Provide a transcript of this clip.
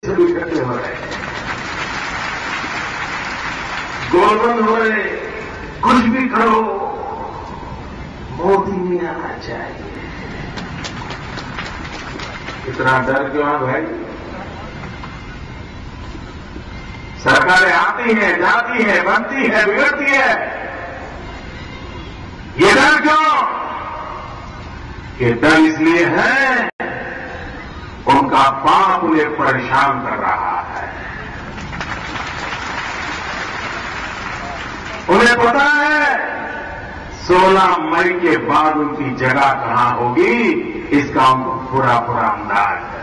से भी इकट्ठे हो रहे हैं, गोलबंद हो रहे, कुछ भी करो मोदी नहीं आना चाहिए। इतना डर क्यों है भाई? सरकारें आती हैं, जाती हैं, बनती है, बिगड़ती है, ये डर क्यों? ये डर इसलिए है उनका पाप उन्हें परेशान कर रहा है। उन्हें पता है 16 मई के बाद उनकी जगह कहां होगी, इसका उनको पूरा अंदाज है।